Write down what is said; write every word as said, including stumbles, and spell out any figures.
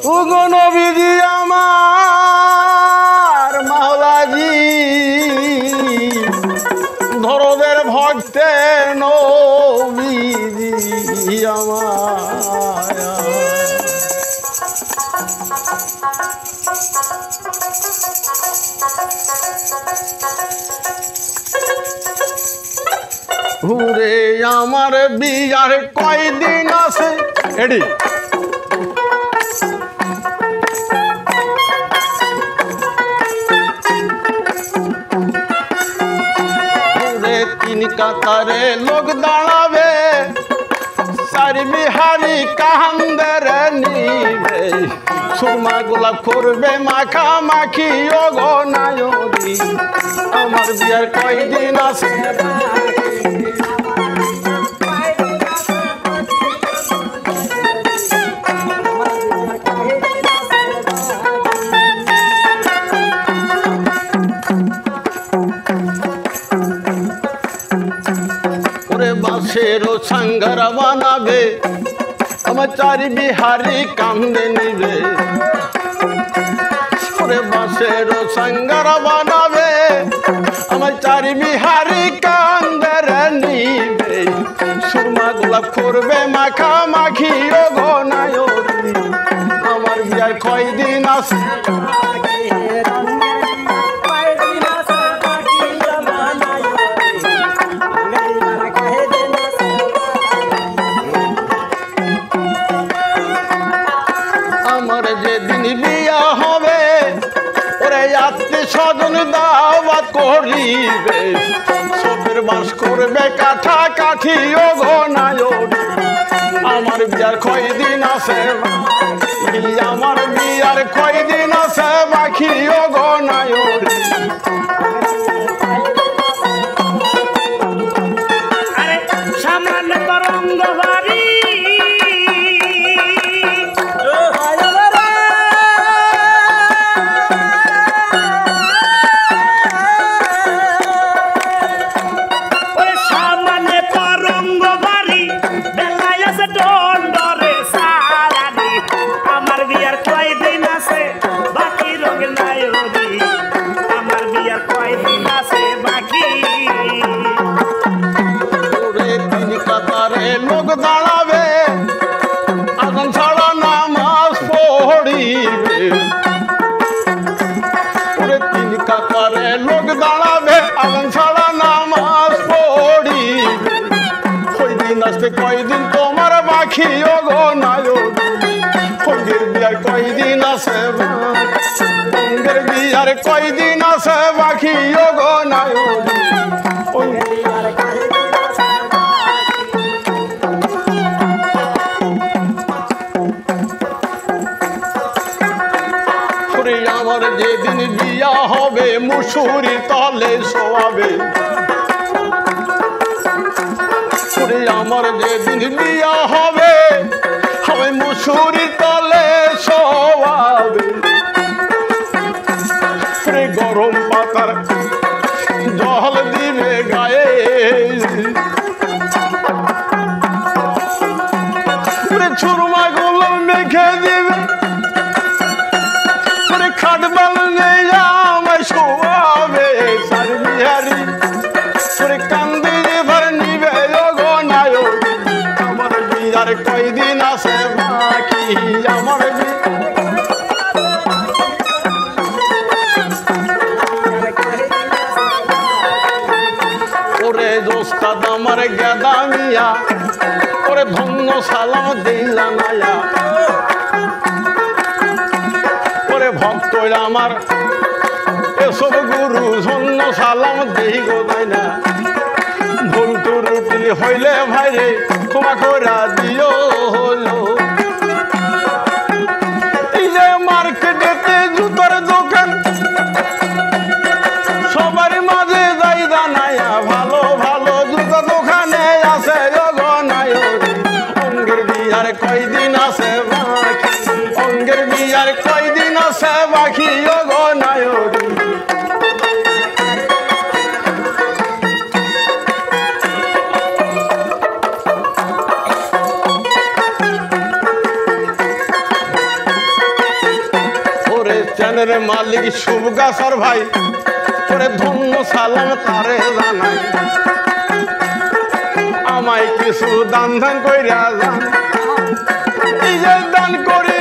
ওগো নবীজি আমার মাওলাজি ধরদের ভক্তের নবীজি আমার হুরে আমার বিয়ার কয়দিন আছে এডি হুরে তিন কাতারে লোক দাঁড়াবে চার বিহারি কাহান্দের নিবে সুরমা গোলাপ করবে মাখা মাখি ও গো নায়রি আমার বিয়ার কয়দিন আছে বাঁশেরও সাঙ্গারা বানাবে আমার চারি বিহারি কান্দে নিবে ওরে বাঁশেরও সাঙ্গারা বানাবে আমার চারি বিহারি কান্দে নিবে সুরমা গোলাপ করবে মাখা মাখি ও গো নায়রি আমার বিয়ার কয়দিন আছে যেদিন বিয়া হবে ওরে আত্মীয় স্বজন দাওয়াত করিবে সবের বাস করবে কাঠা কাঠি ও গো নায়রি আমার বিয়ার কয়দিন আছে আমার বিয়ার কয়দিন আছে বাকি ও গো নায়রি লোক দাঁড়াবে আগুন ছাড়া নামাজ পড়িবে ওরে তিন কাতারে লোক দাঁড়াবে আগুন ছাড়া নামাজ পড়িবে কয়দিন আসতে কয়দিন তোমার বাকি ও গো নায়রি ফঙ্গের বিয়ার কয়দিন আছে ফঙ্গের বিয়ার কয়দিন আছে বাকি ও গো নায়রি আমার যেদিন বিয়া হবে মুসুরি তলে শোয়াবে আমার যেদিন বিয়া হবে হবে মুসুরি তলে শোয়াবে গরম পাতার জল দিবে গায়ে ছুরমা গুলো মেখে দিবে খাটবাল নেই আমায় শোয়াবে চার বিহারি কান্দি ভর নিবে ও গো নায়রি আমার বিয়ার কয়দিন আছে বাকি আমার ওরে দোস্তাদ আমার গেদা মিয়া ওরে ধন্য সালাম দিলা নায়া ভক্ত আমার এসব গুরু ধন্য সালাম দেই গো তাই না ভুল ত্রুটি হইলে ভাইরে ক্ষমা করে দিও হলো এই যে মার্কেটেতে জুতার দোকান সবার মাঝে যাই দানায়া ভালো ভালো জুতা দোকানে আছে গো নায়রি অঙ্গের বিয়ার কয়দিন আছে বাকি অঙ্গের বিয়ার কয়দিন আছে বাকি ও গো নায়রি মনের মালিক শুভ গাছর ভাই ওরে ধন্য সালাম তারে জানাই আমায় কিছু দান ধান কইরা যান এই যে দান করে